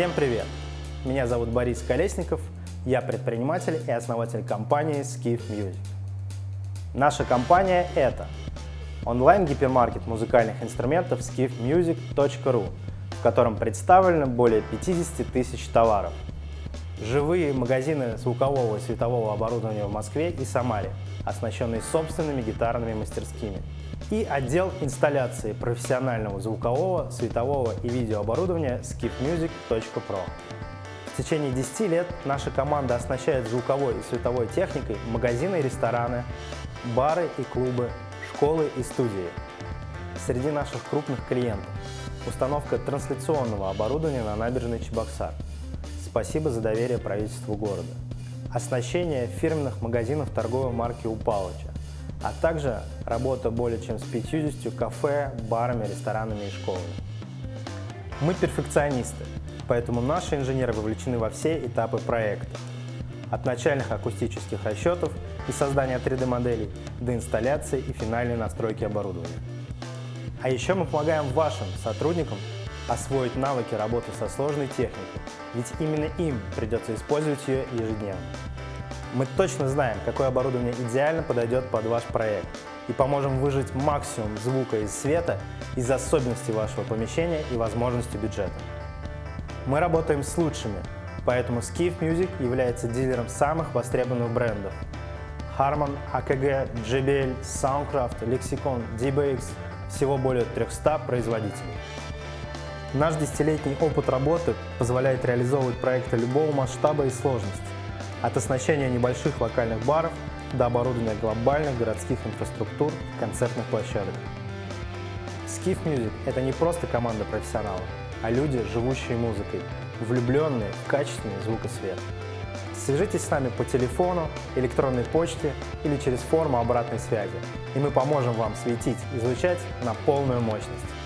Всем привет! Меня зовут Борис Колесников, я предприниматель и основатель компании Skiff Music. Наша компания – это онлайн-гипермаркет музыкальных инструментов skiffmusic.ru, в котором представлено более 50 тысяч товаров. Живые магазины звукового и светового оборудования в Москве и Самаре, оснащенные собственными гитарными мастерскими. И отдел инсталляции профессионального звукового, светового и видеооборудования skiffmusic.pro. В течение 10 лет наша команда оснащает звуковой и световой техникой магазины и рестораны, бары и клубы, школы и студии. Среди наших крупных клиентов – установка трансляционного оборудования на набережной Чебоксар. Спасибо за доверие правительству города. Оснащение фирменных магазинов торговой марки «У Палыча», а также работа более чем с 50 кафе, барами, ресторанами и школами. Мы перфекционисты, поэтому наши инженеры вовлечены во все этапы проекта. От начальных акустических расчетов и создания 3D-моделей до инсталляции и финальной настройки оборудования. А еще мы помогаем вашим сотрудникам освоить навыки работы со сложной техникой, ведь именно им придется использовать ее ежедневно. Мы точно знаем, какое оборудование идеально подойдет под ваш проект и поможем выжать максимум звука и света из особенностей вашего помещения и возможностей бюджета. Мы работаем с лучшими, поэтому Skiff Music является дилером самых востребованных брендов: Harman, AKG, JBL, Soundcraft, Lexicon, DBX, всего более 300 производителей. Наш 10-летний опыт работы позволяет реализовывать проекты любого масштаба и сложности, от оснащения небольших локальных баров до оборудования глобальных городских инфраструктур и концертных площадок. Skiff Music – это не просто команда профессионалов, а люди, живущие музыкой, влюбленные в качественный звук и свет. Свяжитесь с нами по телефону, электронной почте или через форму обратной связи, и мы поможем вам светить и звучать на полную мощность.